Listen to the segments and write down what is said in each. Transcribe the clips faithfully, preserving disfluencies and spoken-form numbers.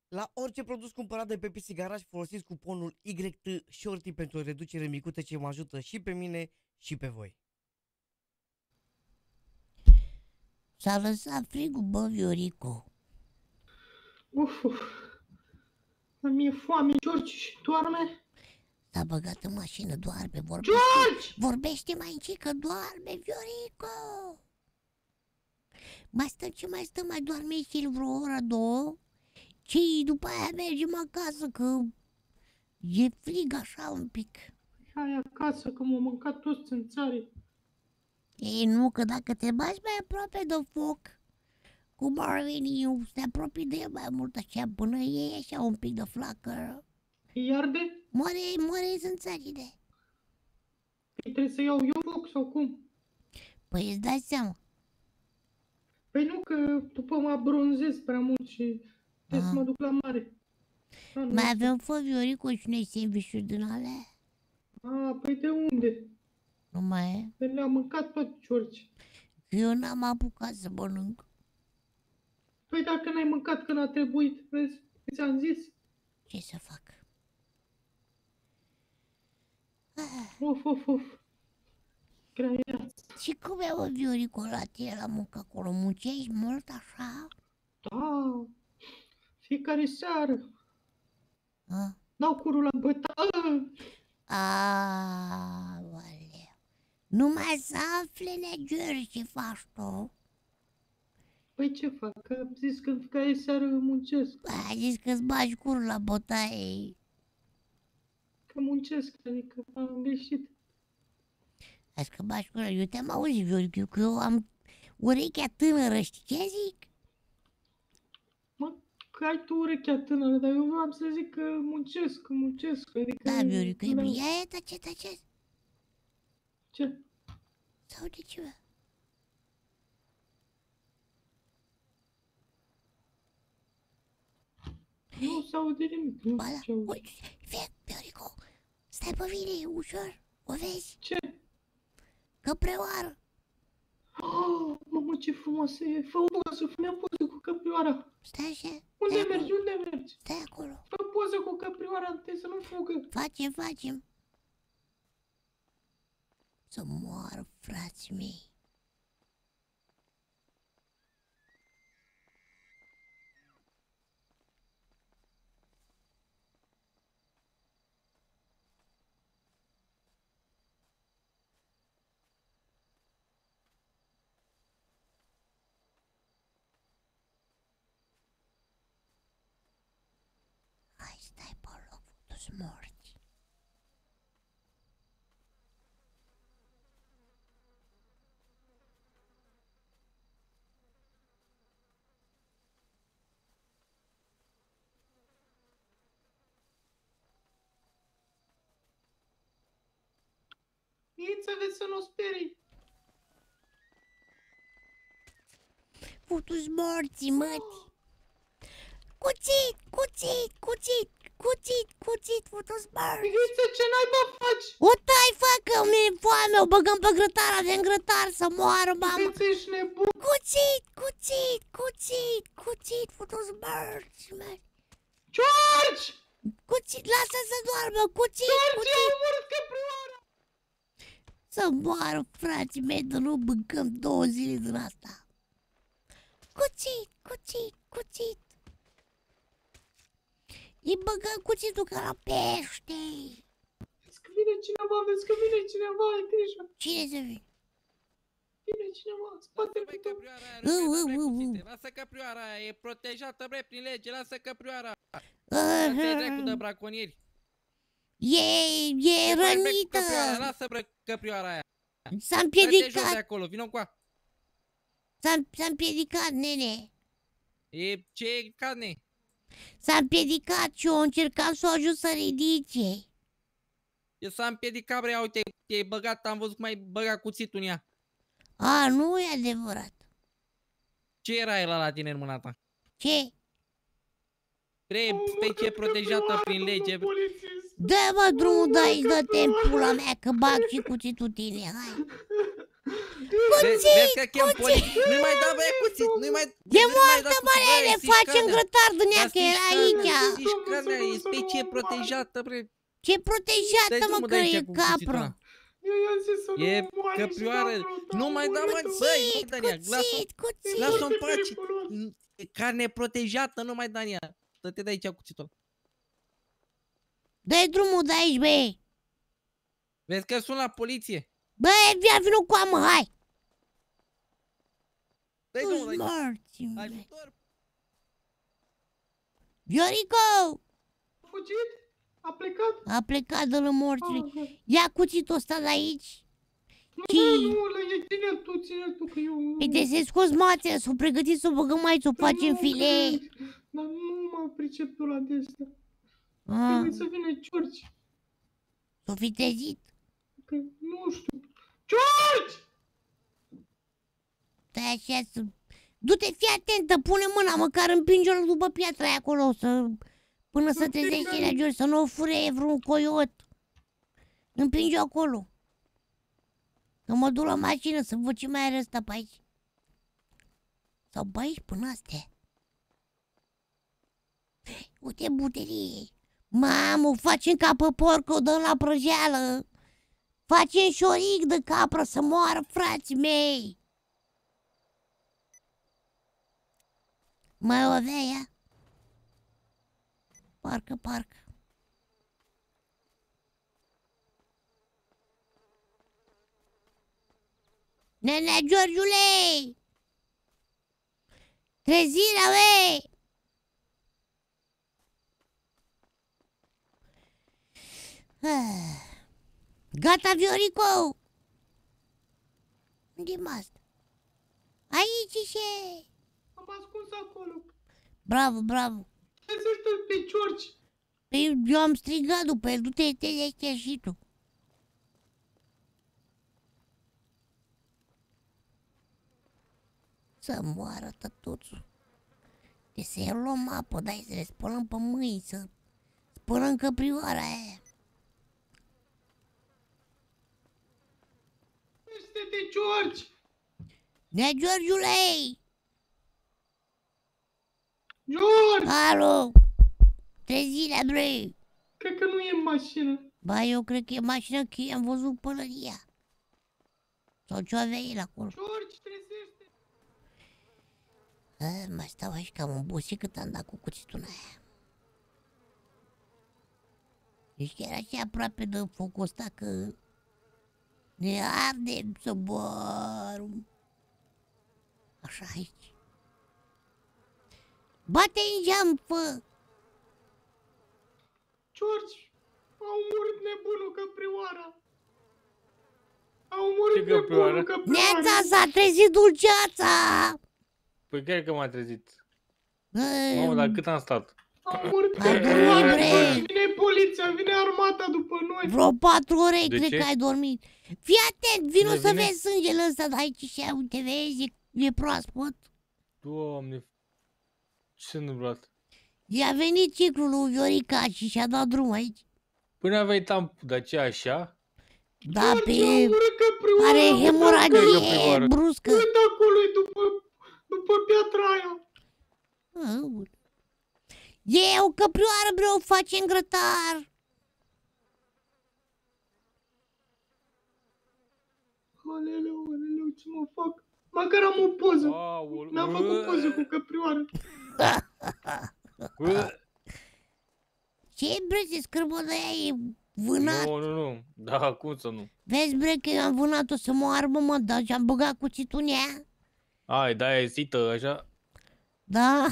La orice produs cumpărat de pe P C Garage folosiți cuponul Y T Shorty pentru o reducere micuță ce mă ajută și pe mine și pe voi. S-a lăsat frigul, bă, Viorico. Uf, uf. Dar mi-e foame, George, și doarme? S-a băgat în mașină, doarme, vorbește. George! Vorbește mai încet că doarme, Viorico. Mai stăm ce mai stăm, mai doarme și el vreo oră, două. Și după aia mergem acasă, că e frig așa un pic. Hai acasă, că m-au mâncat toți țânțarii. Ei, nu, că dacă te bagi mai aproape de foc, cum ar veni eu, să te apropii de el mai mult așa, până iei așa un pic de flacără. Îi arde? Moare, moare țânțarile. Păi trebuie să iau eu foc sau cum? Păi îți dai seama. Păi nu, că după mă bronzez prea mult și trebuie să mă duc la mare. A, nu Mai știu. avem fă, Viorico, și noi sandwich-uri din alea? A, păi de unde? Nu mai e? Păi le-am mâncat tot, George. Eu n-am apucat să mănânc. Păi dacă n-ai mâncat când a trebuit, vezi, ți-am zis. Ce să fac? Of, of, of. Graiaț. Și cum e, mă, Viorico, la tine la muncă acolo? Muncești mult așa? Da, fiecare seară. A? Dau curul la bătaie. Aoleu. Numai să afle, negiuri, ce faci tu? Păi ce fac? Că am zis că în fiecare seară muncesc. Ai zis că-ți bagi curul la bătaie. Că muncesc, adică am greșit. Hai că bagi curul. Eu te-am auzit, Viorico, că eu am urechea tânără, știi ce zic? Mă, că ai tu urechea tânără, dar eu vreau să zic că muncesc, că muncesc. Adică Da, Viorico, e da. bine. Ia, ia, tace, tace. Ce? Sau de ceva? Nu se aude nimic. Nu Ba știu da, ce aude. uite, fie, Viorico, stai pe mine, ușor, o vezi? Ce? Căprioară. Oh, mamă, ce frumoasă e! Fă o poză, fă-mi o poză cu căprioara! Stai așa. Unde stai mergi? acolo, Unde mergi? Stai acolo. Fă o poză cu căprioara întâi să nu fugă! Facem, facem. Să moară frații mei. Hai, stai pe loc, tu-s morți. Iți, vezi să nu o sperii! Futu-s morții, măti. Cuțit, cuțit, cuțit, cuțit, cuțit, futu-s morți. Iți, ce naiba faci? O tai, facă, mi-e foame, o băgăm pe grătar, avem grătar, să moară, mamă. Iți, ești nebun! Cuțit, cuțit, cuțit, cuțit, futu-s morți, măi. George! Cuțit, lasă să doarmă, cuțit, George, a cuțit. omorât căprioara! Să moară, frații mei, de nu mâncăm două zile din asta. Cuțit, cuțit, cuțit. Îi băgăm cuțitul ca la pește. Vezi că vine cineva, vezi că vine cineva, ai grijă! Cine să vină? Vine cineva, în spatele Lasă, băi, tău! căprioara aia, Uh, nu uh, trebuie uh, cuțite. uh. Lasă căprioara aia, e protejată, bre, prin lege, lasă căprioara. Uh, Lasă-i dracu de braconieri. E, e Ce faci, bre, cu rănită. căprioara? Lasă, bre, căprioara aia. S-a Dă-te jos de împiedicat, acolo, vino cu a. s-a, s-a împiedicat, nene. E ce e carne? S-a împiedicat și eu încercam să o ajut să ridice. Eu s-a împiedicat, bre, uite, te-ai băgat, am văzut cum ai băgat cuțitul în ea. A, nu e adevărat. Ce era ăla la tine în mâna ta? Ce? Bre, specie protejată prin lege. Dă-mă drumul de aici, dă-te în pula mea, că bag și cuțitul tine, hai. Vezi, vezi că chem poliție. Nu-i mai da, băie, cuțit. Nu-i mai... E moartă, mă, nene, facem grătar din ea, că era aici. Ești carnea, e specie protejată, bre. Ce protejată, mă, că e capră. Eu i-am zis să E nu moare și căprioară. caprul, Nu dar mai da, mă, murit. băi, Cuțit, Dania, lasă-o. cuțit, cuțit. Lasă-o în Foarte pace. periculos. Carne protejată, nu mai da în ea. Dă-te de aici cuțitul. Dă-i drumul de aici, băi. Vezi că sun la poliție. Băi, via vină cu amă, hai. Dă-i drumul Tu-ți de aici. morți, băi. Ajutor. Viorico! A fugit? A plecat? A plecat de la morțile. Ah, Ia cuțitul ăsta de aici. Nu, Ce? nu, le e ține tu, ține tu, că eu... Păi de să-i scoți mațele, s-o pregătit să o băgăm aici, să o facem Nu filee. cred. Dar nu mă pricep tu la de-astea. Ah, Trebuie să vină George. s-o fi trezit. Că nu știu. George! Stai așa să... Du-te, fii atentă, pune mâna, măcar împinge-o după piatra aia acolo, să... Până să trezește la George, să nu o fure vreun coiot. Împinge-o acolo. Că mă duc la mașină să văd ce mai are ăsta pe aici. Sau pe aici până astea. Uite buterie. Mamă, facem ca pe porc, o dăm la prăjeală. Facem șoric de capră să moară frații mei. Mai o avea ea? Parcă, parcă. Nenea Georgiule! Trezirea, băi! Gata, Viorico! Unde-i asta? Aici și... Am ascuns acolo. Bravo, bravo! Trezește-l pe George. Păi eu am strigat după el, du-te, te și tu. Să moară tătuțul. De să-i luăm apă, dai să le spălăm pe mâini, să spălăm căprioara aia. Trezește-te, George. Nea Georgiule! George! Alo! Trezirea, bre! Cred că nu e în mașină. Ba, eu cred că e mașina, că i-am văzut pălăria. Sau ce avea el acolo. George, trezește! A, mai stau aici că am obosit cât am dat cu cuțitul aia. Deci chiar așa aproape de focul ăsta că ne ardem să moarăm. Așa aici. Bate în geam, fă! George, a omorât nebunul căprioara. A omorât Ce căprioară? nebunul căprioara. Neața, s-a trezit dulceața! Păi chiar că m-a trezit. Ei, Mamă, dar cât am stat? A omorât Ai căprioara. dormit, bre. George, vine poliția, vine armata după noi. Vreo patru ore De cred ce? că ai dormit. Fii atent, vino Cine să vine? vezi sângele ăsta de aici și uite, vezi, e, e proaspăt. Doamne, ce s-a întâmplat? I-a venit ciclul lui Viorica și și-a dat drum aici. Până aveai tamp, dar ce așa? Da, George, a pe... omorât căprioara. are Uite hemoragie căprioară. bruscă. Uite acolo, după, după piatra aia. Aoleu. E o căprioară, bre, o face în grătar. Aleleu, aleleu, ce mă fac? Măcar am o poză. Aoleu. Mi-am făcut poză cu căprioară. Bă, Ce, bre, se scârbă de aia, e vânat. Nu, nu, nu. Da, cum să nu? Vezi, bre, că eu am vânat-o să moară, mă, dar și-am băgat cuțitul în ea. Ai, da, e sită, așa. Da.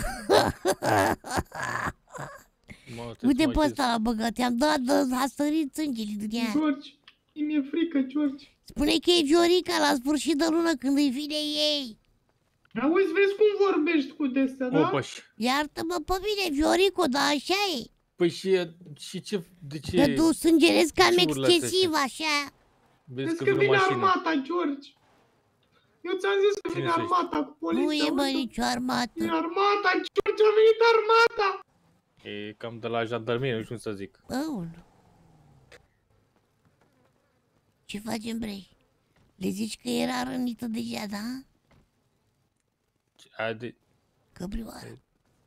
Mă, trebuie Uite să mă pe așez. ăsta l-a băgat, i-am dat, de- a sărit sângele din ea. George, mi-e frică, George. Spune că e Viorica la sfârșit de lună când îi vine ei. Auzi, vezi cum vorbești cu de-astea, da? Opa, și... Iartă-mă pe mine, Viorico, dar așa e. Păi și, și ce, de ce? Că tu sângerezi cam ce urlați excesiv, așa. Vezi Vezi că că vine o vine mașină. armata, George. Eu ți-am zis că Cine vine să armata cu poliția. Nu e, bă, uite. nicio armată. E armata, George, a venit armata! E cam de la jandarmerie, nu știu cum să zic. Aoleu. Ce facem, bre? Le zici că era rănită deja, da? Ade... Căprioară.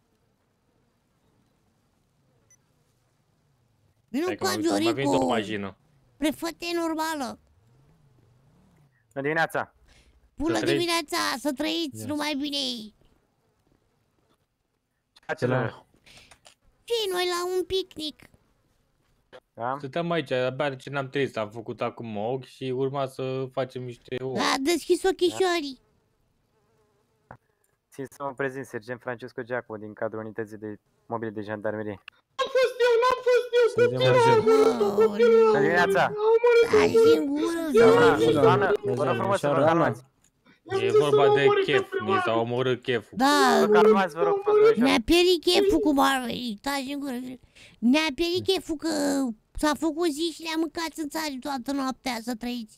Vino Stai că cu m-am uitat, m-a venit o Viorico. mașină. Prefăte normală. Bună dimineața! Bună Să trăiți. dimineața, să trăiți Yes. numai bine. Ce la- Ce noi la un picnic? Da? Stăteam aici, abia ce n-am trezit, am făcut acum ochi și urma să facem niște ouă. A deschis ochișorii. Țin să mă prezint, sergent Francesco Giacomo din cadrul unității de mobile de jandarmerie. N-am fost eu, n-am fost eu, Sergent copilul! Major. Bună dimineața! Au omorât Stai singură. Doamna, doamnă, vă rog frumos să vă calmați. I-am E zis să vorba mă de omoare chef, căprioară. mi s-a omorât cheful. Da, Vă calmați, vă rog frumos, domnișoară. ne-a pierit cheful cum ar veni. Stai singură. Ne-a pierit cheful că s-a făcut zi și ne-a mâncat în țară toată noaptea, să trăiți.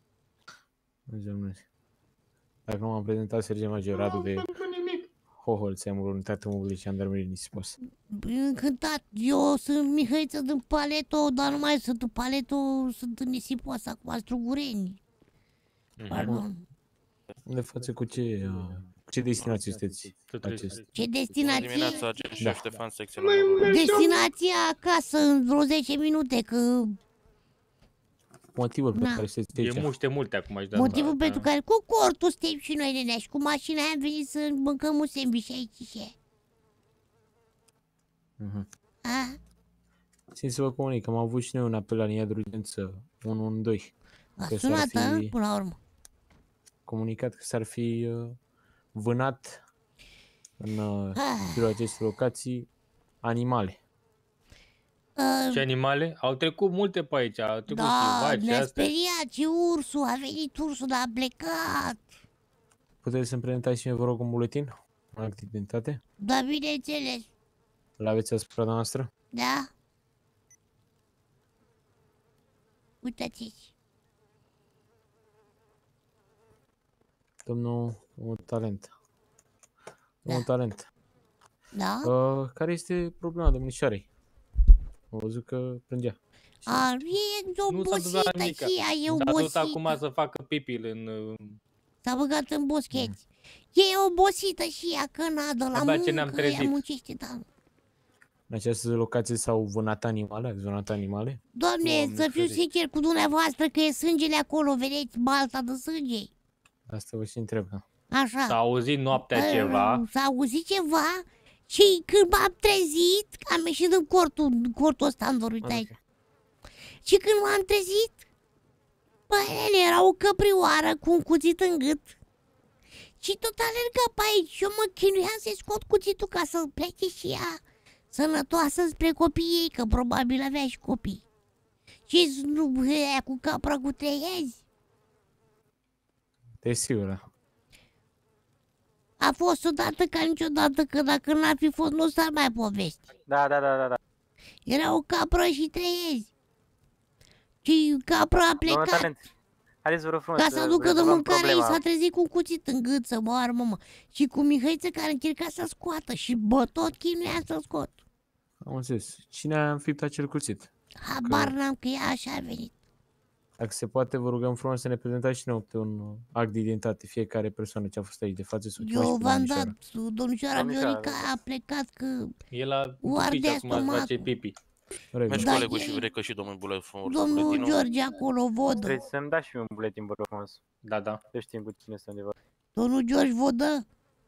Dacă nu m-am prezentat, Sergent Major Nu Radu am de făcut nimic. Hohol, țeamul unitate mobile și jandarmerie Nisipos. Încântat, eu sunt Mihăiță din Paleto, dar nu mai sunt în Paleto, sunt în Nisipos, acum Strugureni. Pardon. Unde față cu ce, uh, cu ce destinație sunteți? Să trăiți. Acest? Ce Bună destinație? dimineața, agent șef Da. Ștefan, secțiunea Mai numărul unu. mergeam, Destinația acasă în vreo zece minute, că Motivul pe Da. care sunteți E aici? muște multe acum aș da. motivul da. pentru care cu cortul suntem și noi nenea și cu mașina aia am venit să mâncăm un sandwich aici și Mhm. a? Țin să vă comunic, am avut și noi un apel la linia de urgență unu unu doi. A Că s-ar sunat, a? fi- Până la urmă. Comunicat că s-ar fi uh, vânat în uh, Ah. jurul acestei locații animale. Uh, Ce animale? Au trecut multe pe aici, au trecut și da, vaci și ne-a astea. speriat și ursul, a venit ursul, dar a plecat. Puteți să-mi prezentați și mie, vă rog, un buletin? Un act de identitate? Da, bineînțeles, Îl aveți asupra noastră? da? Uitați-ți. Domnul, un talent. Da. Un talent. Da? Uh, care este problema domnișoarei? Am văzut că plângea. A, e Nu s-a întâmplat obosită nimica. și ea, e S-a dus obosită. acum să facă pipil în... uh, S-a băgat în boscheți. E obosită și ea, că nadă la Abia ce muncă, ne-am ea trezit. muncește, da. În această locație s-au vânat animale? Ați vânat animale? Doamne, Doamne să fiu ferește. sincer cu dumneavoastră că e sângele acolo, vedeți balta de sânge. Asta vă și întreb, da. Așa. S-a auzit noaptea Ă, ceva. S-a auzit ceva și când m-am trezit, am ieșit în cortul, în cortul ăsta, în dorit aici. Și când m-am trezit, băi, nene, era o căprioară cu un cuțit în gât. Și tot alerga pe aici și eu mă chinuiam să-i scot cuțitul ca să plece și ea sănătoasă spre copiii ei, că probabil avea și copii. Și nu aia cu capra cu trei azi. Te sigur, da. A fost odată ca niciodată, că dacă n-ar fi fost, nu s-ar mai povesti. Da, da, da, da, da. Era o capră și trei azi. Și capra a Domnul plecat. talent, haideți vă rog frumos Ca să aducă de rezolvăm mâncare, problema. i s-a trezit cu un cuțit în gât să moară, mă. Și cu Mihăiță care încerca să scoată și bă, tot chinuia să scot. Am înțeles. Cine a înfipt acel cuțit? Habar n-am că ea așa a venit. Dacă se poate, vă rugăm frumos să ne prezentați și noi pe un uh, act de identitate, fiecare persoană ce a fost aici de față. Sau ceva și Eu pe v-am domnișoara. dat, domnișoara Domnișoara, Viorica da. a plecat că El a Uarde pupit acum, îți face stomacul. pipi. În regulă. Mergi Da, colegul e- și vrecă și domnul Buletin. domnul George acolo vodă. Trebuie să-mi dați și mie un buletin, vă rog frumos. Da, da. Să știm cu cine sunt de vorbă. Domnul George vodă.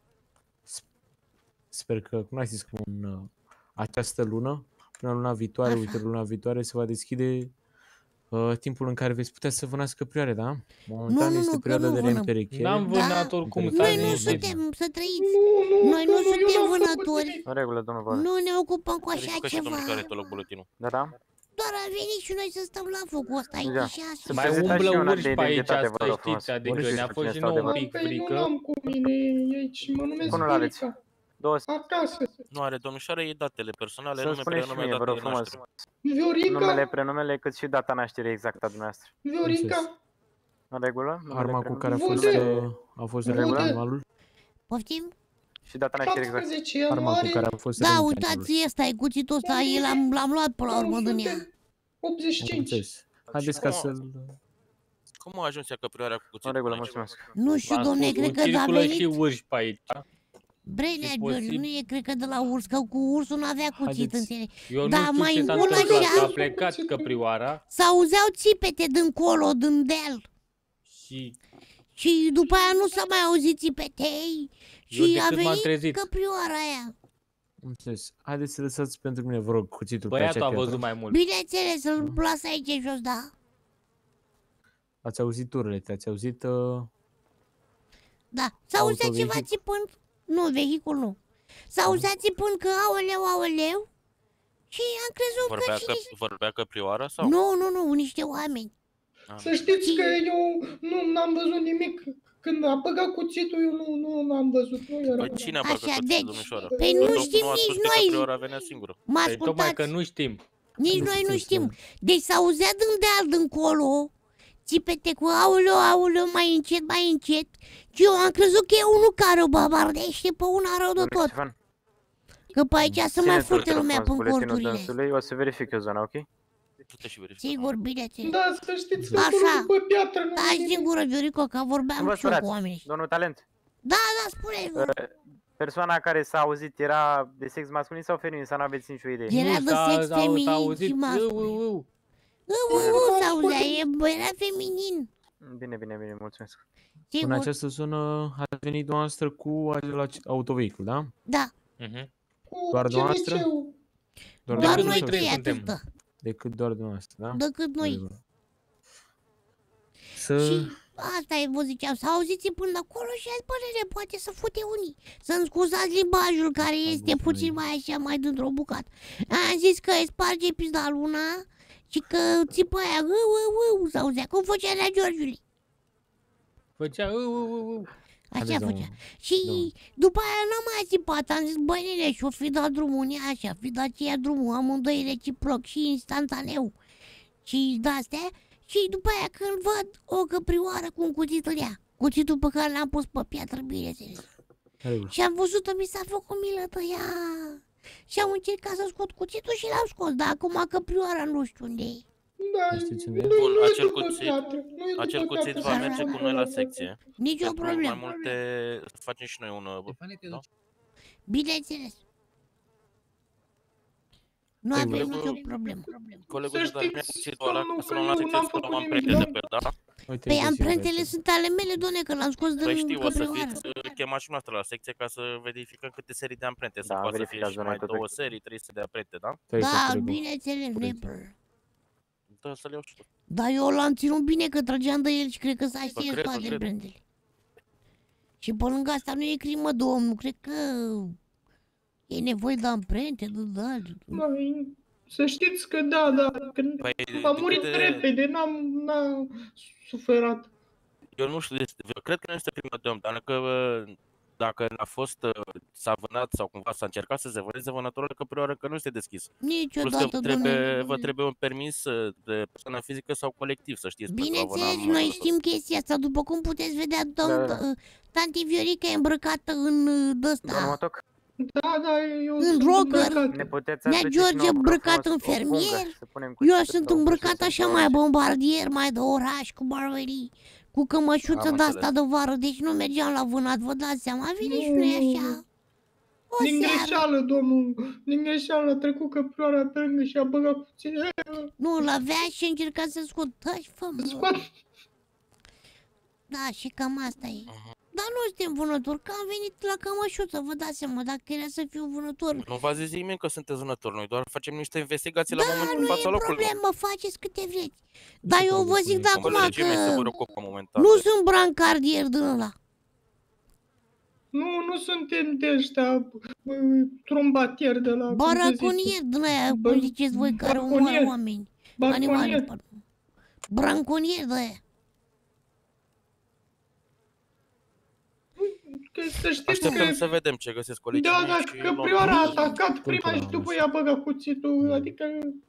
Sper că cunoașteți că în uh, această lună, până luna viitoare, Așa. uite, luna viitoare, se va deschide uh, timpul în care veți putea să vânați căprioare, da? Momentan Nu, nu, este nu, că perioada nu de vânăm. reîmperechere. N-am Da. vânat oricum, Noi stai Noi nu liniștit. suntem, să trăiți. Nu, nu, Noi nu domnul, eu suntem n-am făcut vânători. nimic. În regulă, domnul Vă. Nu ne ocupăm cu așa Verifică și ceva. domnul care te loc buletinul. Da, da? Doar am venit și noi să stăm la focul ăsta aici Da. și așa. Să Mai prezentați umblă și un act urși de pe aici, identitate, vă asta rog frumos. știți, adică Urși ne-a și fost și cine stau nouă de un vorbă. pic Păi nu frică. l-am cu mine aici, mă numesc Bunul aveți. Viorica. Două. Acasă. Nu are domnișoare, e datele personale, Să-mi nume, spuneți și prenume, mie, vă data rog de frumos. naștere. Viorica, Numele, prenumele, cât și data nașterii exactă a dumneavoastră. Viorica, În regulă? Numele, Arma cu prenume care a fost, Vode. uh, a fost Vode. rănit animalul? Poftim? Și data nașterii exactă. paisprezece Arma cu ianuarie care a fost Da, rănit animalul. uitați, ăsta e cuțitul ăsta, el l-am, l-am luat până la urmă din ea. optzeci și Deci Am cinci. înțeles. Haideți ca Cum? să-l Cum a ajuns ea căprioarea cu cuțitul? În regulă, aici? mulțumesc. Nu știu, V-am domne, spus, cred că a circulă și venit... urși pe aici. Brenea, E George, posibil. nu e, cred că de la urs, că cu ursul n-avea cuțit, Haideți. înțeleg. Eu Da, nu știu mai ce s-a încolo întâmplat, așa- a plecat căprioara S-auzeau țipete din colo, din deal. și Și după aia nu s-a mai auzit țipetei. eu Și de a când m-am venit trezit. căprioara aia. Înțeles. Haideți să lăsați pentru mine, vă rog, cuțitul pe Băiatul acea a piatră. văzut mai mult. Bineînțeles, îl las aici jos, da. Ați auzit urlete, ați auzit... Uh... Da, s-auzea ceva Autovehicul. țipând. Nu, vehicul nu. S-auzea țipând că aoleu, aoleu. Și am crezut Vorbea, că și că, niște... vorbea căprioara sau? Nu, nu, nu, niște oameni. Am Să știți că eu nu n-am văzut nimic. Când a băgat cuțitul, eu nu, nu n-am văzut. Nu era. Păi cine a Așa, băgat cuțitul, deci, domnișoară? păi Că nu domnul știm a spus nici că noi. căprioara venea singură. Mă Păi tocmai că ascultați, nu știm. nici Nu noi nu știți, știm. da. Deci s-auzea din deal dincolo, țipete cu auleu, auleu, mai încet, mai încet. Și eu am crezut că e unul care o babardește pe una rău de Domnule tot. Ștefan, Că pe aici să mai țineți furte ultra lumea frumos pe buletinul corturile. dânsului, o să verific eu zona, ok? Du-te și verifică. Sigur, bineînțeles. Da, să știți că Așa. acolo după piatră nu Stai e nimic. singură, Viorico, că Nu vorbeam vă și eu cu sperați, oamenii. domnul Talent. Da, da, spune-vă. Persoana care s-a auzit era de sex masculin sau feminin, sau n-aveți nicio idee? Era Nu, de s-a- sex s-a- s-a feminin auzit, și "Uu, masculin. uu, uu". Uu, uu, uu, s-auzea, e- era feminin. Bine, bine, bine, mulțumesc. În Sigur, această zonă ați venit dumneavoastră cu acel autovehicul, da? da. Mhm. Cu Doar C dumneavoastră? N C-ul. Doar Decât noi noi trei trei suntem. atâta. Decât doar dumneavoastră, da? Decât noi. Regulă. Să... Și asta e, vă ziceam, s-au auzit până acolo și azi, bă, poate să fute unii. Să-mi scuzați limbajul care este bun, puțin bine. mai așa, mai dintr-o bucată. Am zis că îi sparge pizda luna și că țipă aia, uu, uu, uu, s-auzea, cum făcea la Georgiului. Făcea uu, uu, uu, uu. Așa Haideți, făcea. domnul. Și domnul. după aia n-am mai țipat, am zis, băi nene, și-o fi dat drumul, nu așa, fi dat ea drumul, amândoi reciproc și instantaneu. Și de-astea, și după aia când văd o căprioară cu un cuțit în ea, cuțitul pe care l-am pus pe piatră, bineînțeles. Regulă. Și am văzut-o, mi s-a făcut milă de ea. Și am încercat să scot cuțitul și l-am scos, dar acum căprioara nu știu unde e. Da, Nu știți unde e? nu, Bun, nu e acel după cuțit- piatră, nu e Acel după cuțit piatră, va să merge ajungă cu noi la secție. Nici o Pentru mai problemă. multe, facem și noi un... Da? Bineînțeles. Nu Păi, avem colegul- nicio problemă. Colegul Să de dar mi-a știți, cuțitul ăla domnul, ca să că luăm la eu secție n-am să luăm făcut amprente nimic, de pe, da? Uite, Păi găsim amprentele aici. sunt ale mele, doamne, că l-am scos Păi din știu, o să căprioară. fiți uh, chemați și noastră la secție ca să verificăm câte serii de amprente. Să Da, poată să fie verificați și zona mai tot două ok. serii, trei sute de amprente, da? Stai, Da, colegul. bineînțeles, Corect. Nepăr. Da, să-l iau și tot. Dar eu l-am ținut bine că trăgeam de el și cred că s-a Vă știut cred, vă toate cred. brandele. Și pe lângă asta nu e crimă, domnul, cred că e nevoie de amprente, de da. Mai, să știți că da, da, când Păi, a de murit câte- repede, n-am, n-am suferat. Eu nu știu, este, eu cred că nu este primul de om, dar că uh, dacă a fost, uh, s-a vânat sau cumva s-a încercat să se vâneze vânătorul de căprioară, că nu este deschis. Plus că Niciodată, trebuie, doamne. vă trebuie un permis uh, de persoană fizică sau colectiv, să știți. pentru a vâna Bineînțeles, în noi modul știm chestia asta, după cum puteți vedea, domn, Da, da. uh, tanti Viorica e îmbrăcată în uh, Domnul d-ăsta, Motoc, Da, da, eu În sunt rocker. îmbrăcat. ne puteți Nea aduce George și nouă, îmbrăcat frumos, în o pungă, fermier. să punem eu cuțitul sunt pe îmbrăcat ușă, așa să mai orice. bombardier, mai de oraș, cu barberii, cu cămășuță Am de-asta înțeles. de vară, deci nu mergeam la vânat, vă dați seama, vine și Nu, nu e nu, așa. nu. O Din seară. greșeală, domnul, din greșeală a trecut căprioara pe lângă și a băgat cuțit. Nu, îl avea și încerca să scot. Taci, fă, mă. Scoat. Da, și cam asta e. Dar nu suntem vânători, că am venit la cămășuță, vă dați seama, dacă era să fiu vânător. Nu v-a zis nimeni că sunteți vânători, noi doar facem niște investigații la Da, momentul nu în fața e locului. problemă, faceți câte vreți. Dar eu vă zic de Am acum înțeles, ce mi se că preocupă momentan. nu sunt brancardier din ăla. Nu, nu suntem de ăștia bă, trombatieri de la... cum se zice? Baraconier din aia, Bă- cum ziceți voi, care omoară barconier. oameni. Animale, Barconier. pardon. Branconier de aia. Că să știți Așteptăm că... să vedem ce găsesc colegii Da, mei da, și că luăm. prioara a atacat prima și Întotdeauna după așa. ea a băgat cuțitul, adică...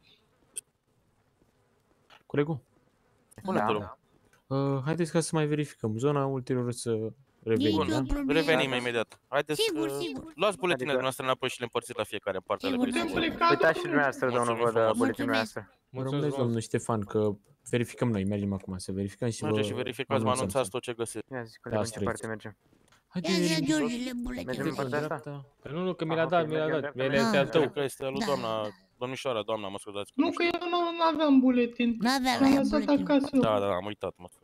Colegul, Bună, Da. domnul. uh, haideți ca să mai verificăm zona, ulterior să revenim. Nici o Bun, problemă. revenim imediat. Haideți Sigur, să sigur. luați buletinele Adică- dumneavoastră înapoi și le împărțiți la fiecare în partea Sigur, ale Putem sigur. pleca, Uitați și domnule. dumneavoastră, domnul, Mulțumim văd frumos. buletinul Mulțumesc. noastră. Mă rămâneți, domnul Ștefan, că verificăm noi, mergem acum să verificăm și Mergeți vă și verificați, vă anunțăm. anunțați tot ce găsiți. Ia zi, colegul, în ce străzi. parte mergem? Haide, Ia zi, mergem Georgele, Mergem bulete. în partea asta? dreapta. Păi nu, nu, că mi l-a Aha, dat, ok, mi l-a mergem dat. dreapta, El este al mergem. tău. Cred că este lui Da. doamna, domnișoara, doamna, mă scuzați. Nu, că eu nu nu aveam buletin. N-avea la Am ea lăsat buletin. acasă. Da, da, am uitat, mă.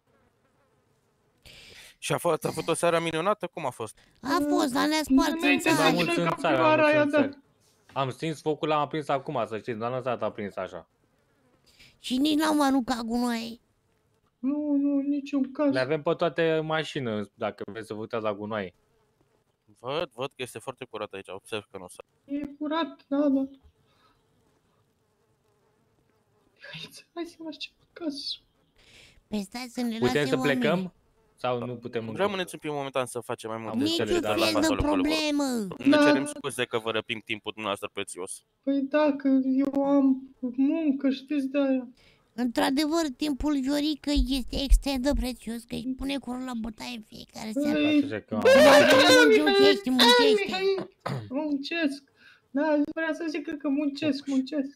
Și a fost, a fost o seară minunată? Cum a fost? A fost, dar ne-a spart în Înainte să Mai țară. mult vină în țară, caprioara mai aia, mult în da. țară. Am stins focul, l-am aprins acum, să știți, n-am lăsat aprins așa. Și nici n-am aruncat gunoi. Nu, nu, niciun caz. Le avem pe toate în mașină, dacă vreți să vă uitați la gunoaie. Văd, văd că este foarte curat aici, observ că nu s-a... E curat, da, da. Hai să, hai să mergem acasă. Păi stai să ne Putem lase să oamenii. plecăm? Sau nu putem încă? Rămâneți un pic momentan să facem mai multe. Am Niciun înțeles, dar fel la de acolo, acolo. problemă. Ne Da. cerem scuze că vă răpim timpul dumneavoastră prețios. Păi da, că eu am muncă, știți de aia. Într-adevăr, timpul Viorică este extrem de prețios, că își pune curul la bătaie în fiecare seară. Păi, Așa că am- Muncește, muncește. hai, muncesc. Da, vreau să zic că muncesc, muncesc.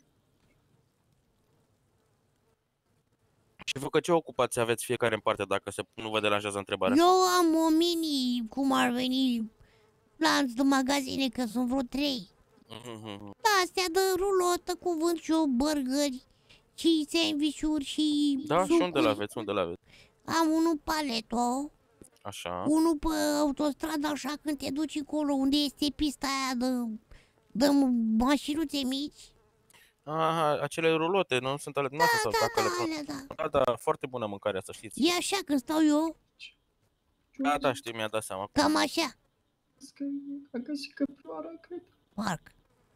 Și vă că ce ocupați aveți fiecare în parte, dacă se, nu vă deranjează întrebarea? Eu am o mini, cum ar veni, lanț de magazine, că sunt vreo trei. Mhm. Da, astea de rulotă cu vânt și o burgeri și sandvișuri și Da, și sucuri. unde le aveți? Unde le aveți? Am unul paleto, Așa. unul pe autostradă, așa, când te duci acolo, unde este pista aia de, de mașinuțe mici. Aha, acele rulote, nu sunt ale noastre sau Da, dacă le da, pot? alea, da. Da, da, foarte bună mâncarea, să știți. E așa când stau eu, Da, da, știu, mi-a dat seama. cam așa, Că a găsit căprioara, cred. parcă.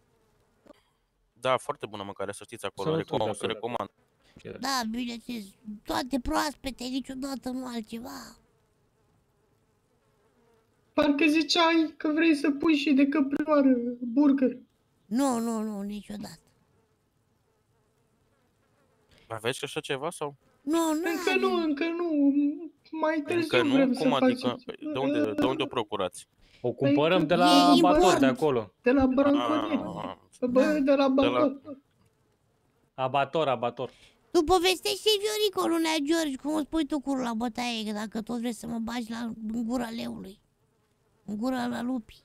Da, foarte bună mâncare, să știți acolo. Sănătos Recomand, acolo. recomand. Da, bineînțeles, toate proaspete, niciodată nu altceva. Parcă ziceai că vrei să pui și de căprioară burger. Nu, nu, nu, niciodată. Aveți și așa ceva sau? Nu, nu. Încă nu, încă nu. Mai târziu Încă vrem nu? să Cum adică? facem. Păi, De unde, de unde o procurați? O cumpărăm de la E abator import. de acolo. De la Branconie. Ah, Bă, de la la- Branconie. Abator, abator. Tu povestește Viorico, lunea George, cum îți pui tu curul la bătaie, că dacă tot vrei să mă bagi la, în gura leului. În gura la lupi.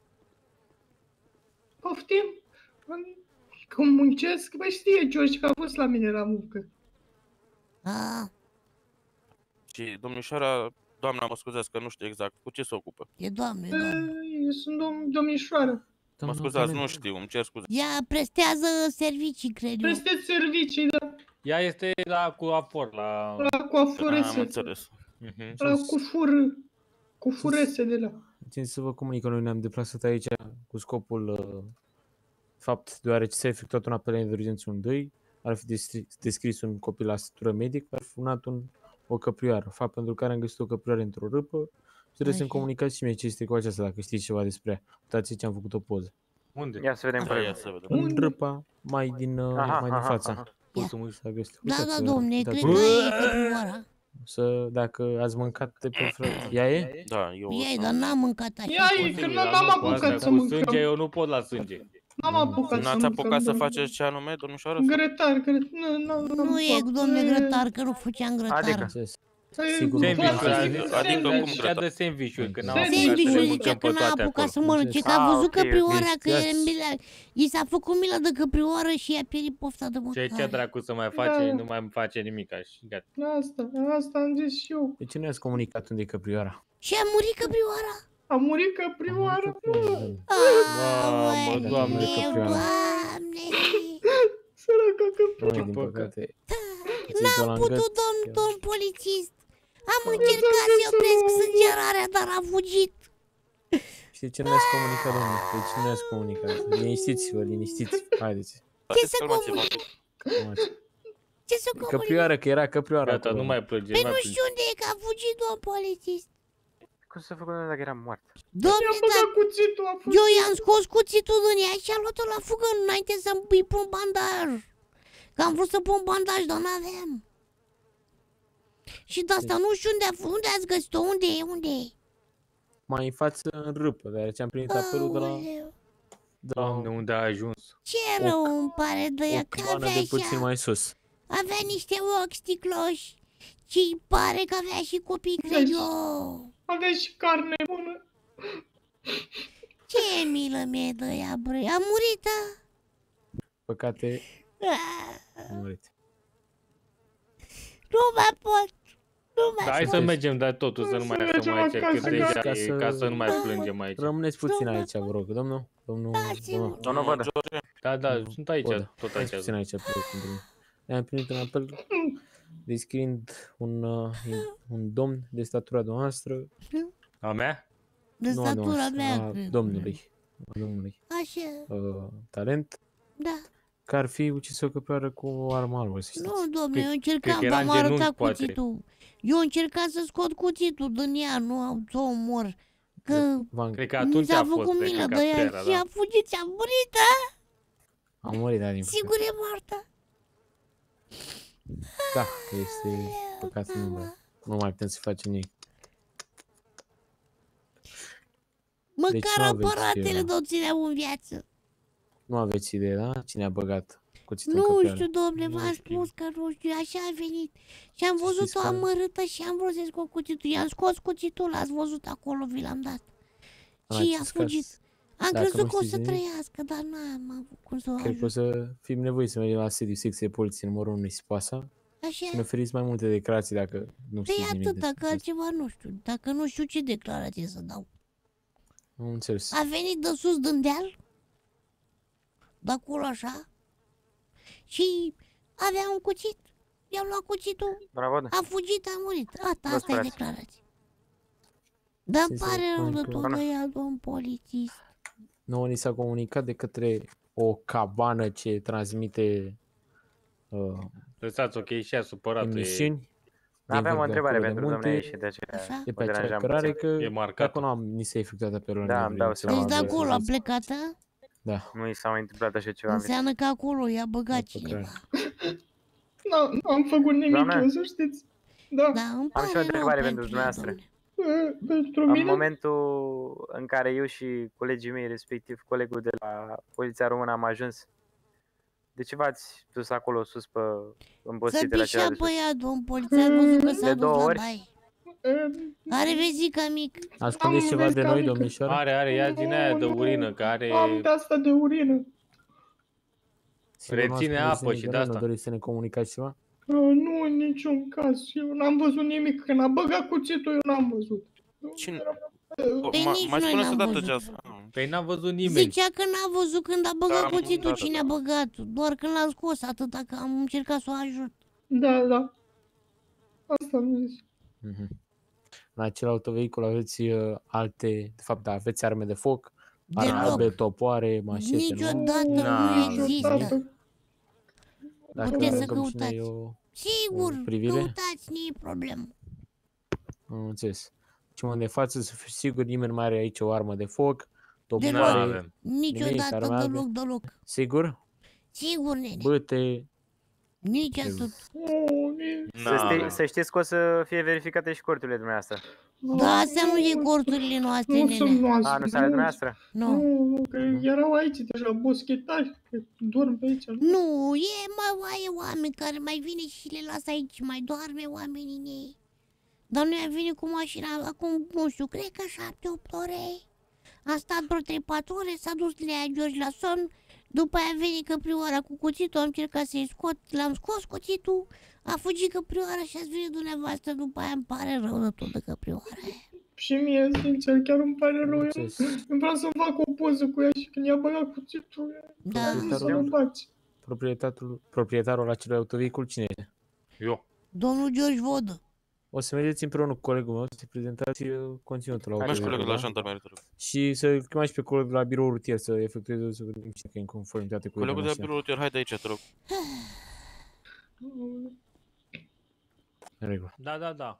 Poftim? Cum muncesc? Bă, știe George că a fost la mine la muncă. Ah, Și domnișoara, doamna, mă scuzați că nu știu exact, cu ce se ocupă? e doamne, e Bă, doamne. eu sunt dom- domnișoară. Mă Doamna scuzați, Talent. nu știu, îmi cer scuze. Ea prestează servicii, cred eu. Presteți servicii, da, Ea este la coafor, la... la Ah, am coafurese. înțeles. Mhm. La cu fur, cu furese de la. Țin să vă comunic că noi ne-am deplasat aici cu scopul, uh, fapt, deoarece s-a efectuat un apel de urgență unu doi, ar fi destri- descris un copil la stătură medic, ar fi funat un, o căprioară, fapt pentru care am găsit o căprioară într-o râpă și trebuie să-mi Așa. comunicați și mie ce este cu aceasta, dacă știți ceva despre ea. Uitați ce am făcut o poză. Unde? Ia să vedem Da, ia colegul. să vedem. În râpa mai din, uh, Aha, mai din aha, fața. aha. Pulsul s-a găsit. Da, Uitați, da, uh, domne, uitați. cred că e căprioara. Să, dacă ați mâncat de pe fră... Ea e? Da, eu... Ei, dar n-am mâncat așa. Ia ei, că n-am apucat să Cu mâncăm. sânge eu nu pot la sânge. N-am apucat să N-ați mâncăm. apucat să domnule. faceți ce anume, domnișoară? Grătar, grătar. Nu, nu, nu. Nu e, domne, grătar, că nu făceam grătar. Adică? Sigur nu Sandvișuri, pot. adică, Adică cum adică grătar? de sandvișuri, că n-am Sandvișuri, apucat să le Sandvișuri mâncăm zicea pe că n-a toate apucat acolo. să mănânce, că a Ah, văzut ok, căprioara, ok. că era în bilea. I s-a făcut milă de căprioară și i-a pierit pofta de Ce, ce mâncare. dracu să mai face, Da. nu mai face nimic și gata. Asta, asta am zis și eu. De ce nu ați comunicat unde e căprioara? Și a murit căprioara. A murit căprioara. Mamă, Doamne, Aoleu, căprioara. Doamne. Săraca căprioara. Noi, din păcat. păcate. N-am putut, domn, domn polițist. Am încercat să opresc sângerarea, dar a fugit. Și de ce nu ați comunicat, domnule? De ce nu ați comunicat? Liniștiți-vă, liniștiți. Haideți. Haideți, să calmați-vă comunic? un pic. Calmați. Ce să comunic? Căprioară, că era căprioară Gata, acolo. nu mai plânge, Păi nu nu mai știu plânge. unde e, că a fugit, domn polițist. Cum să făcut dacă era moart? Domne, I-a dar băgat cuțitul, a fost. eu i-am scos cuțitul din ea și a luat-o la fugă înainte să-mi pun bandaj. Că am vrut să pun bandaj, dar n-aveam. Și de asta nu știu unde, a f- unde ați găsit-o, unde e, unde e? Mai în față, în râpă, deoarece am primit apelul de la, Aoleu, de la Doamne, unde a ajuns? ce o- rău îmi pare de o ea, că coloană avea de puțin așa, mai sus. Avea niște ochi sticloși și pare că avea și copii, cred eu. Avea și carne bună. Ce milă mi-e de ea, bre? A murit, a? Păcate, Ah, a murit. nu mai pot. Nu mai Da, hai pot. să mergem, dar totul să nu mai Să stăm mergem aici, acasă, că deja ca e, să- ca să nu mai plângem aici. Rămâneți puțin Nu, aici, vă rog. Domnul, domnul, domnul. Domnul Vodă. Da, da, sunt aici, Vodă. tot Stați aici. puțin aici, pe loc, pentru mine. Ne-am primit un apel descriind un, uh, un domn de statura noastră, A mea? De nu a statura noastră, mea, a cred. domnului, a domnului, Așa, uh, talent, da. că ar fi ucis o căprioară cu o armă albă, să știți. Nu, domnule, Cred- eu cred încercam, că era dar în m-a genunchi, arătat poate. cuțitul. Eu încercam să scot cuțitul din ea, nu am să o omor. Că V-am- Cred că mi atunci s-a a fost, făcut cred milă că de ea capriera, și da. a fugit și a murit, da? A murit, da, din Sigur e moartă. Da, este păcat, nu, mai- nu mai putem să facem nimic. Măcar Deci nu aveți, aparatele uh, nu țineau în viață. Nu aveți idee, da? Cine a băgat cuțitul în Nu căprioară? știu, domne, Nu v-am știu. spus că nu știu, așa a venit. Și am Să văzut-o știți că- amărâtă și am vrut să scot cuțitul. I-am scos cuțitul, ați văzut acolo, vi l-am dat. În Și a acest fugit. caz, Am dacă crezut nu că o știți să de nimic, trăiască, dar n-am avut cum să o cred că o ajut. să fim nevoiți să mergem la sediu secției poliției numărul unu Nisipoasa Așa și ne oferiți mai multe declarații dacă nu de știți nimic atât, despre dacă asta. altceva nu știu. Dacă nu știu ce declarație să dau. Am înțeles. A venit de sus din deal, de acolo așa, și avea un cuțit. I-am luat cuțitul, Bravo, Vodă. a fugit, a murit. Asta, Vă asta e sperați. declarație. Dar îmi Se pare rău de spune că- tot de ea, domn polițist. Nouă ni s-a comunicat de către o cabană ce transmite uh, Lăsați, ok, și a supărat. E, emisiuni. din Aveam o vârf de întrebare acolo de pentru munte, domnule și de aceea Așa? de vă pe acea deranjam cărare puțin. că e marcat. dacă nu am ni s-a efectuat apelul Da, îmi dau seama. Deci de Am acolo a plecat, a? Da, Nu i s-a mai întâmplat așa ceva. în viață. Înseamnă că acolo i-a băgat pe cineva. cărare. Nu, nu am făcut nimic, Doamne? eu, să știți. Da, Da, îmi Am și o pare rău întrebare pentru pentru ea, dumneavoastră. domnule. e, pentru În mine, momentul în care eu și colegii mei, respectiv colegul de la Poliția Română, am ajuns, de ce v-ați dus acolo sus pe Să îmbositele acelea pișea de sus? pe ea, domn polițist, ați văzut că s-a De dus două la ori? baie. e, Are vezica mic. Ascundeți Am ceva de vezi noi, că- domnișoară? Are, are, ia din aia de Nu, urină, care am de asta de urină. Sigur, nu reține ascundeți apă nimic și de de noi, asta. Nu doriți să ne comunicați ceva? Uh, Nu, în niciun caz. Eu n-am văzut nimic. Când a băgat cuțitul, eu n-am văzut. Cine? Uh, Păi Ma- nici Mai noi spuneți n-am o dată văzut. ce asta. Păi n-a văzut nimeni. Zicea că n-a văzut când a băgat Da, cuțitul, da, da, cine da. a băgat, doar când l-am scos, atâta că am încercat să o ajut. Da, da. Asta am zis. Mhm. În acel autovehicul aveți uh, alte, de fapt, da, aveți arme de foc, arme Deloc. albe, topoare, mașete, nu? Niciodată Na, nu există. Niciodată. Dacă Puteți să domnul căutați. Cinei o... Sigur, o privire? căutați, nu e problemă. Am înțeles. Și unde față să fiu sigur, nimeni nu mai are aici o armă de foc, Nu topoare, avem. Niciodată, arme albe. deloc, deloc. sigur? Sigur, nene, Băte, nici atât. Oh, e- Să, Na, știi, avem. să știți că o să fie verificate și corturile dumneavoastră. Da, astea nu e corturile noastre, Nu sunt nene. noastre. A, nu sunt ale dumneavoastră? Nu. Nu, nu, că erau aici deja boschetari, că dorm pe aici. Nu, e mai e oameni care mai vine și le lasă aici, mai doarme oamenii în ei. Dar noi am venit cu mașina acum, nu știu, cred că șapte, opt ore. A stat vreo trei patru ore, s-a dus Lea George la somn. După aia a venit căprioara cu cuțitul, am încercat să-i scot, l-am scos cuțitul. A fugit căprioara și ați venit dumneavoastră, după aia îmi pare rău de tot de căprioara aia. Și mie, sincer, chiar îmi pare rău. Eu înțeles. vreau să fac o poză cu ea și când i-a băgat cuțitul, Da. nu să mă baci. proprietarul, proprietarul acelui autovehicul, cine e? Eu. Domnul George Vodă. O să mergeți împreună cu colegul meu să prezentați uh, conținutul la Mergi autovehicul, colegul la da? jandarmerie, te rog. Și să chemați pe colegul de la birou rutier să efectueze să vedem ce e în conformitate cu Colegul de la mașina. birou rutier, hai de aici, te rog. În regulă. Da, da, da.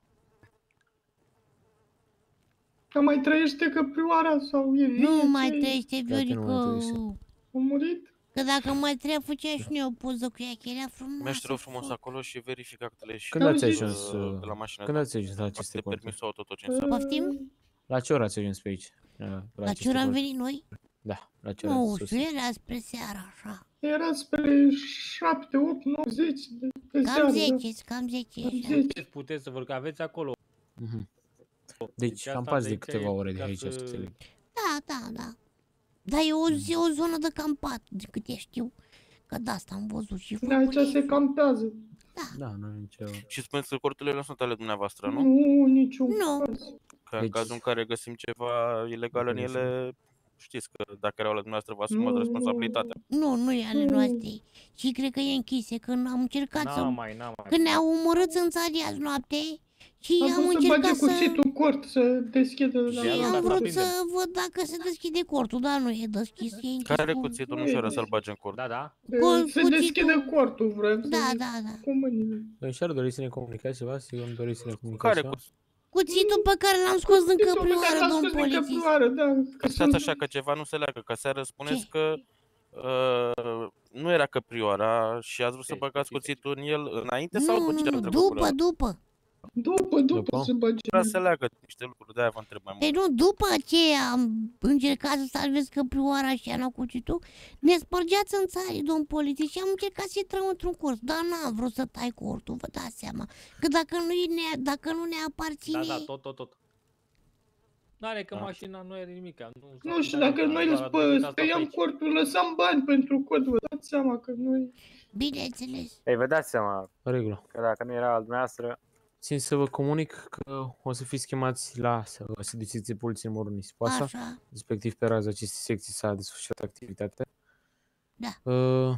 Că mai trăiește căprioara sau e vie? Nu mai ce- trăiește, Poate nu mai Viorică. trăiește. A murit? Că dacă mai treia, făcea și noi o poză cu ea, că era frumoasă. Mergi, te rog frumos acolo și verific actele și Când ați Auzi, ajuns, uh, uh, de la mașina când ta. ați ajuns la aceste Poate conturi? permisul auto, tot ce înseamnă. Poftim? La ce oră ați ajuns pe aici? La, La ce aceste oră am conturi? venit noi? Da, la ce Nu orați știu, sosit? era spre seara așa. Era spre șapte, opt, nouă, zece de pe Cam seară, da. zece, cam zece Cam așa. zece. Puteți, puteți să vă, că aveți acolo. Mhm. Deci Deci cam asta pați de de aici câteva e ore de ca aici, să- să înțeleg. Da, da, da. Dar e o, e o zonă de campat, de câte știu. Că de asta am văzut și De aici făcule. se campează. Da, nu e nicio... Și spuneți că corturile nu sunt ale dumneavoastră, nu? Nu, niciun Nu. caz. Că în Deci- cazul în care găsim ceva ilegal în Găsim. ele, știți că dacă erau la dumneavoastră, vă asumați Nu, responsabilitatea. Nu, nu e ale Nu. noastre. Și cred că e închise, când am încercat să... N-am mai, n-am mai. Când ne-au omorât în țari azi noapte și Am am vrut să încercat bage să... cuțitul în cort, să deschidă de la Și Ia, am da, vrut prindem. să văd dacă se deschide cortul, dar nu e deschis, e închis Care cu... cuțitul nu și-ară să-l bage în cort? Da, da. Col- Se cuțitul- deschide cortul, vreau să Da, da, da. cu mâinile. Domnișoară, doriți să ne comunicați ceva? Sigur nu doriți să ne comunicați Care ceva? cuțit? Cuțitul pe care l-am scos din Cuțitul pe care căprioară, l-am domn scos din polițist. căprioară, da. Că Stați sunt- așa că ceva nu se leagă, că seară spuneți Ce? că uh, nu era căprioara și ați vrut să Ce? băgați Ce? cuțitul în el înainte sau Nu, după nu, ce nu, a trecut după, perioada? după. După, după După? se bage. Vrea să leagă niște lucruri, de-aia vă întreb mai Păi mult. nu, după ce am încercat să salvez căprioara și am luat cuțitul, ne spărgeați în țari, domn polițist, și am încercat să intrăm într-un cort, dar n-am vrut să tai cortul, vă dați seama. Că dacă nu ne, dacă nu ne aparține... Da, da, tot, tot, tot. N-are că Da. mașina nu are nimic. Nu, Nu știu, dacă noi îl spă- spăiam cortul, lăsam bani pentru cort, vă dați seama că noi... Bineînțeles. Ei, vă dați seama În regulă. că dacă nu era al dumneavoastră, Țin să vă comunic că o să fiți chemați la sediul de poliție numărul Nisipoasa, Așa. respectiv pe raza acestei secții s-a desfășurat activitatea. Da. Uh,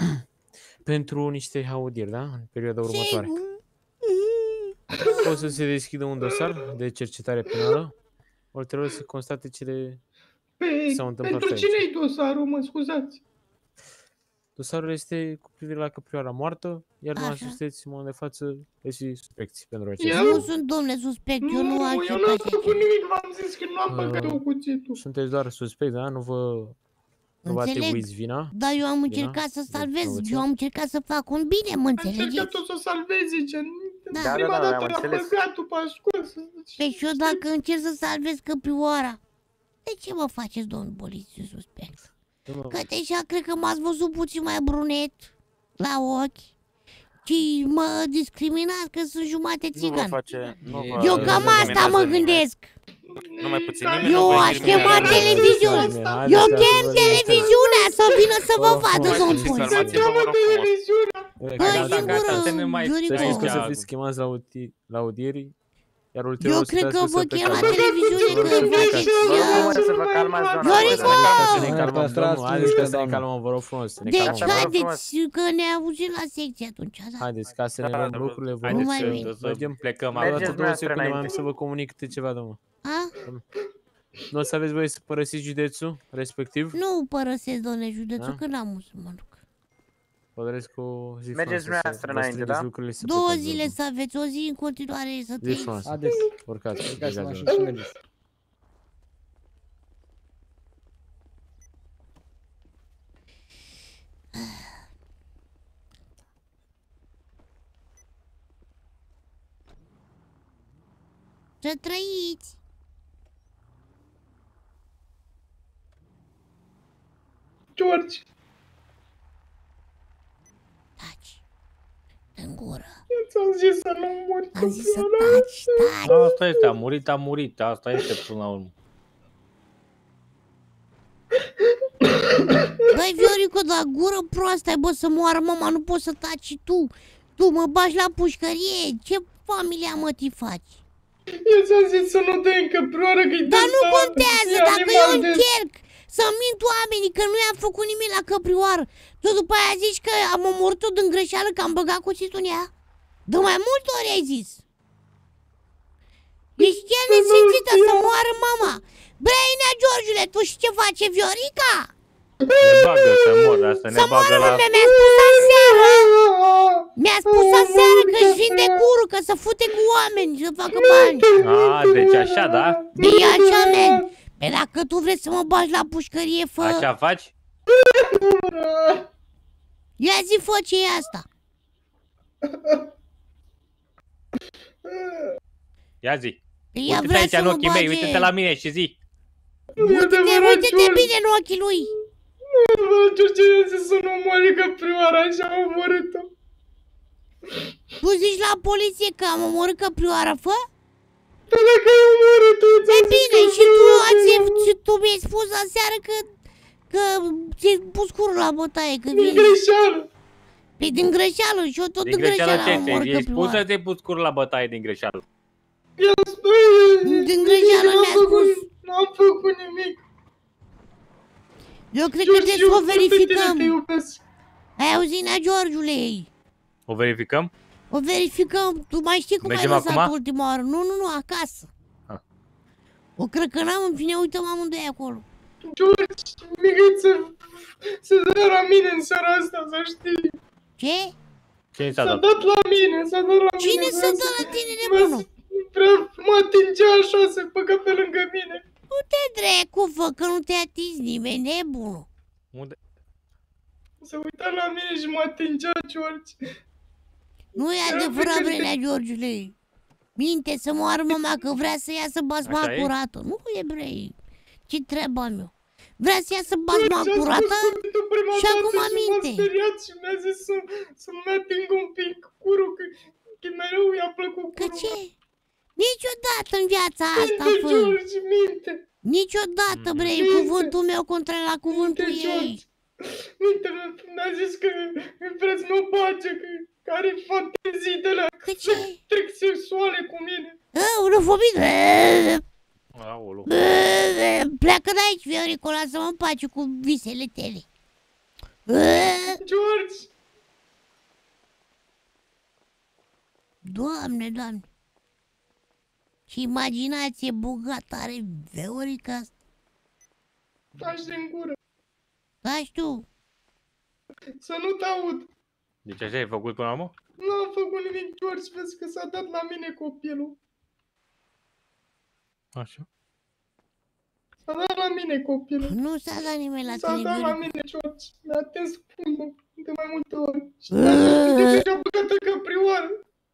pentru niște audieri, da? În perioada următoare. Sigur. O să se deschidă un dosar de cercetare penală. Ori trebuie să constate cele... Pe, S-au întâmplat pentru aici. cine-i dosarul, mă scuzați? Dosarul este cu privire la căprioara moartă, iar Așa. dumneavoastră sunteți în momentul de față și suspecți pentru acest. Eu? Nu sunt, domnule, suspect, eu nu eu accept n-am așa făcut ceva. nimic, v-am zis că nu am Uh, băgat eu cuțitul. Sunteți doar suspect, da? Nu vă, nu vă Înțeleg, atribuiți vina. dar eu am Bine, încercat să deci salvez, provocație. eu am încercat să fac un bine, mă A încercat înțelegeți? tot să o salveze, gen... Da. Da, Prima da, da, dată am l-am înțeles. băgat, după a scos. Păi și eu dacă încerc să salvez căprioara, de ce mă faceți, domnul polițist suspect? Domnul- Că deja cred că m-ați văzut puțin mai brunet la ochi și mă discriminați că sunt jumate Nu vă țigan. face... Nu vă Eu cam asta discriminează mă nimeni. gândesc. Numai puțin, nimeni Eu nu vă aș chema discriminează. televiziune. Haideți Eu să chem vă televiziunea să vină să vă Oh, vadă, oh, domnul oh, polițist. Calmați-vă, vă rog frumos. televiziunea. Corect, Băi, gata, gata, singură, gata, să ne mai- Viorico, Să știți că o să Aici- fiți chemați la, audi- la audieri, iar ulterior eu o să cred dați că că vă să chem la plecați. televiziune Vă că rog să faceți plecați. vă rog ea. frumos să vă calmați, doamna. Viorico! Să ne calmăm, Asta domnul, strați haideți ca să ne doamnă. calmăm, vă rog frumos, să ne Deci calmăm. vă rog haideți că ne auzim la secție atunci, da? Haideți, ca să ne Da, luăm da, lucrurile, vă rog Haideți mai să bine. să, să mergem. plecăm Mergeți Dați două dumneavoastră secunde, mai am înainte. să vă comunic câte ceva, domnul. A? Nu o să aveți voie să părăsiți județul respectiv? Nu părăsesc, domnule, județul, Da? că n-am unde să mă duc. Vă doresc o zi Mergeți frumoasă, dumneavoastră să vă înainte, strângeți da? lucrurile și să Două plecați, zile domnul. să aveți, o zi în continuare să Zi trăiți. frumoasă. Haideți, Urcați, plecați în plecați, mașină domnul. și mergeți. Să trăiți! George, Taci! În gură! ți-am zis să nu mori. Am zis să taci, taci! Asta este, a murit, a murit, asta este până la urmă. Băi, Viorico, dar gură proastă ai, bă, să moară mama, nu poți să taci și tu. Tu mă bagi la pușcărie, ce familia mă ti faci? Eu ți-am zis să nu dai în căprioară că-i Dar nu testa- contează, e dacă eu animal de- încerc să mint oamenii că nu i-am făcut nimic la căprioară, tu după aia zici că am omorât-o din greșeală, că am băgat cuțitul în ea? De mai multe ori ai zis. Deci chiar nesimțită să moară mama. Brăinea Georgiule, tu știi ce face Viorica? Ne bagă să mor, asta ne Să bagă moară, la... mă, mi-a spus aseară. Mi-a spus aseară că-și vinde curul, că să fute cu oameni, să facă bani. A, deci așa, da? De așa, men. Pe dacă tu vrei să mă bagi la pușcărie, fă. Așa faci? Ia zi, fă ce e asta. Ia zi. Ea Uite-te vrea aici să în mă ochii mei, bage... uite-te la mine și zi. Uite-te, uite-te bine în ochii lui. Bă, George, i-a zis să nu omoare căprioara, așa am omorât-o. Tu zici la poliție că am omorât căprioara, fă? Dar dacă ai omorât-o, E bine, și tu, ați, și tu mi-ai spus aseară că, că ți-ai pus curul la bătaie, că din vii. greșeală. Păi din greșeală și eu tot Din din greșeală greșeală ce am ți-ai? omorât I-ai spus să căprioara. te-ai pus curul la bătaie din greșeală. I-am spus, Din greșeală n-am mi-a făcut- spus. N-am făcut nimic. Eu cred că George, trebuie să eu o pe tine verificăm. te iubesc. Ai auzit, Nea Georgiule? O verificăm? O verificăm. Tu mai știi cum Mergem ai lăsat acum? ultima oară? Nu, nu, nu, acasă. Ah. O crăcănam, în fine, uităm amândoi acolo. George, Miguiță, se dă la mine în seara asta, să știi. Ce? Cine s-a S-a dat? dat la mine, s-a dat la Cine mine. să vrea dă să- la tine, vrea nebunul? să- Vrea, mă atingea așa, se băga pe lângă mine. Te dracu, fă, că nu te-a atins nimeni, nebunul. Unde? Se uita la mine și mă atingea, George. Nu e Era adevărat, frică de- Vrenea Georgiule. Minte să moară mama că vrea să iasă basma Așa e? curată. Nu e, brei. Ce treaba meu? Vrea să iasă basma George a curată? spus cuvântul prima Și dată acum și aminte. m-a speriat și mi-a zis să, să-mi ating un pic curul, că, că mereu i-a plăcut Că curul. ce? Niciodată în viața asta, Minte, fă. George, minte. Niciodată, Mhm. brei, Minte. cuvântul meu contra la cuvântul Minte, ei. George. Minte, mi-a zis că îi vreți nu bage, că că are fantezii de la Că ce? trec sexuale cu mine. Urofobie. Aolo. Pleacă de aici, Viorico, lasă-mă în pace cu visele tale. George, Doamne, Doamne. Ce imaginație bogată are Viorica asta. taci din gură, Taci tu. să nu te aud. Deci așa ai făcut până la urmă? Nu am făcut nimic, George, vezi că s-a dat la mine copilul. Așa. S-a dat la mine copilul. Nu s-a dat nimeni la S-a tine, dat la Viorica. mine, George. Mi-a atins pumnul de mai multe ori. Și de ce a băgat în căprioară.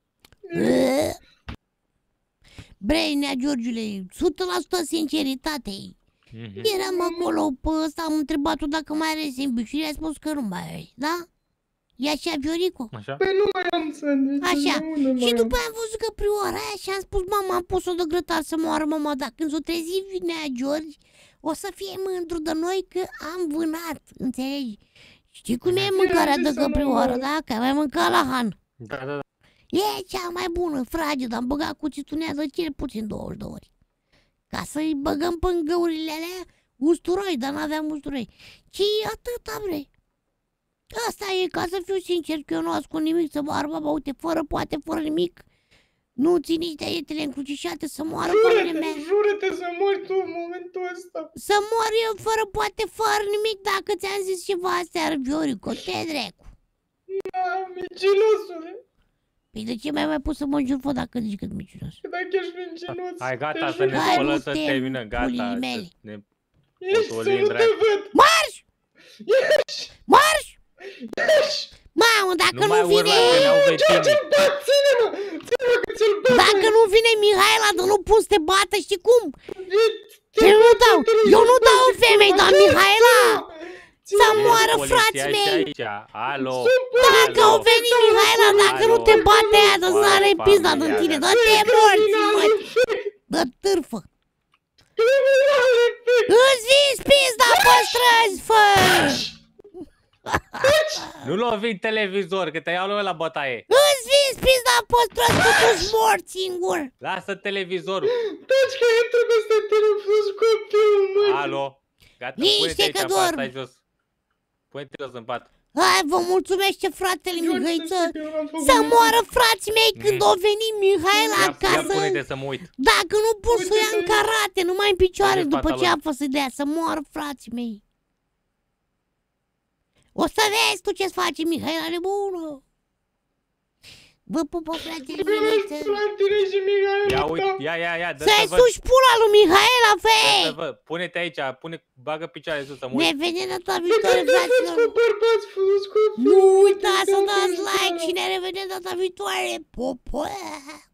Bre, Nea Georgiule, o sută la sută sinceritate. Mhm. Eram acolo, pe ăsta am întrebat-o dacă mai are sandwich și a spus că nu mai are, da? E așa, Viorico? Așa? Păi nu mai am sandwich. Așa. de unde mai Și am? după aia am văzut că prioara aia și am spus, mama, am pus-o de grătar să moară mama, dar când s-o trezi Nea George, o să fie mândru de noi că am vânat, înțelegi? Știi cum e mâncarea de zis să nu căprioară, moară. da? Că ai mai mâncat la Han. Da, da, da. E cea mai bună, fragedă, am băgat cuțitul în ea de cel puțin douăzeci de ori. Ca să-i băgăm pe găurile alea usturoi, dar n-aveam usturoi. Ci atâta vrei. Asta e, ca să fiu sincer, că eu nu ascund nimic, să moară baba, uite, fără poate, fără nimic. Nu țin nici deietele încrucișate să moară familia Jură-te, mea. jură-te să mori tu în momentul ăsta. Să mor eu fără poate, fără nimic, dacă ți-am zis ceva aseară, Viorico, te drecu. Da, mincinosule. Păi de ce mi-ai mai pus să mă înjur, fă, dacă zici că-s mincinos? Că dacă ești mincinos, Hai, gata, te să ne jur. Hai, spălăm, nu să te terminăm, gata. pulii să mele. ne Ești să potolim, nu te dracu. văd. Marș! Marș! Mamă, dacă Nu nu, mai vine... urla, că ne-au vecinii. Bă, ține-mă! Ține-mă că ți-l băt! Dacă nu vine Mihaela, dar nu pun să te bată, știi cum? Te Eu nu dau, eu nu dau în femei, dar Mihaela! Să moară Poliția frații și mei! aici. Alo. Dacă alo. au venit Mihaela, dacă nu te bate aia, dă sare pizda din tine, dă-te morți, mă! Dă târfă! Îți vis pizda pe străzi, fă! Nu lovi televizor, că te iau lui la bătaie. Îți vis pizda pe străzi, că tu-ți morți singur! Lasă televizorul. Taci că eu trebuie să te refuz copilul, măi! Alo. Gata, Liniște, pune-te aici că în pat, dorm. stai jos. Pune-te jos în pat. Hai, vă mulțumește fratele George, Mihăiță! să știi că eu n-am făcut Să nimic. moară frații mei când Mm. o veni Mihaela Ia, ia acasă! pune-te să mă uit. Dacă nu pun să o ia în karate, numai în picioare Pune după ce pantaloni. a fost să dea, să moară frații mei. O să vezi tu ce-ți face Mihaela nebună. Vă pupă, fratele Mihăiță. La tine și Mihaela Ia ta. uite, ia, ia, ia, dă Să-i să văd. suși pula lui Mihaela, Dă să fei! văd. Pune-te aici, pune, bagă picioare sus să mă Ne uit. vedem data De viitoare, când te faci cu fraților. bărbați frumos copii? Nu uitați să dați like și ne revedem data viitoare. Popo!